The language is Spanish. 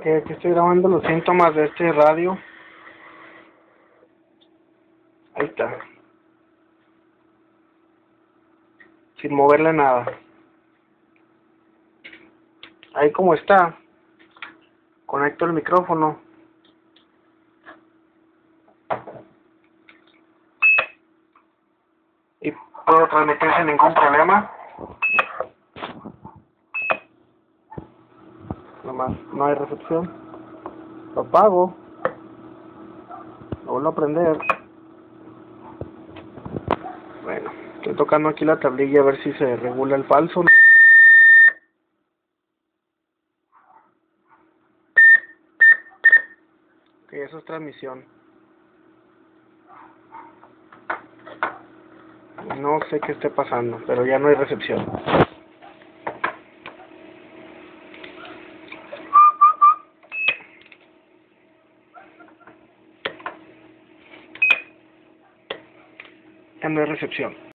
aquí estoy grabando los síntomas de este radio. Ahí está. Sin moverle nada. Ahí como está. Conecto el micrófono. Y puedo transmitir sin ningún problema. Nomás no hay recepción. Lo apago. Lo vuelvo a prender. Bueno, estoy tocando aquí la tablilla a ver si se regula el falso. Ok, eso es transmisión. No sé qué esté pasando, pero ya no hay recepción. Ya no hay recepción.